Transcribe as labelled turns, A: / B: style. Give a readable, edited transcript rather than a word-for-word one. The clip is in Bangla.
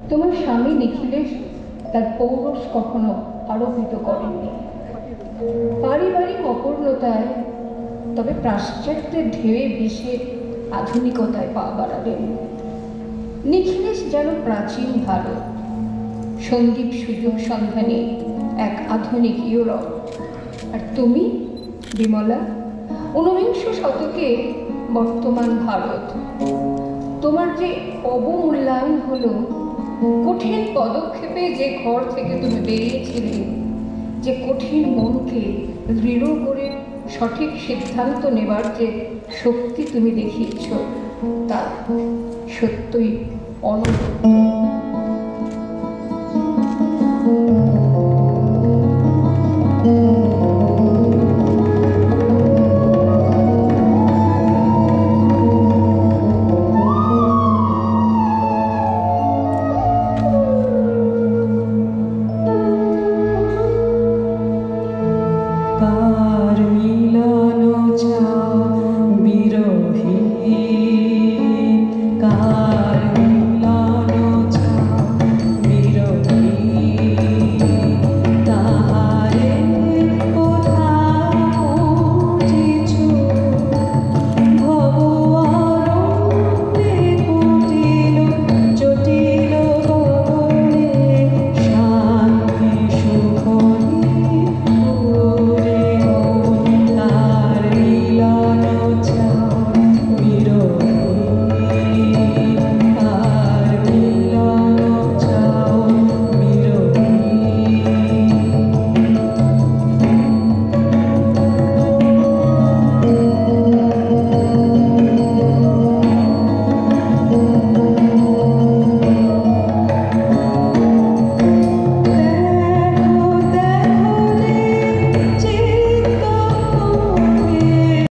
A: তোমার স্বামী নিখিলেশ তার পৌরষ কখনো আরোপিত করেননি পারিবারিক অপূর্ণতায়, তবে পাশ্চাত্যের ঢেউয়ে ভেসে আধুনিকতায় পা বাড়ালেন। নিখিলেশ যেন প্রাচীন ভারত, সন্দীপ সুযোগ সন্ধানে এক আধুনিক ইউরোপ, আর তুমি বিমলা ঊনবিংশ শতকে বর্তমান ভারত। তোমার যে অবমূল্যায়ন হলো, কঠিন পদক্ষেপে যে ঘর থেকে তুমি বেরিয়েছিলে, যে কঠিন মনকে দৃঢ় করে সঠিক সিদ্ধান্ত নেবার যে শক্তি তুমি দেখিয়েছ, তা সত্যই অনবদ্য।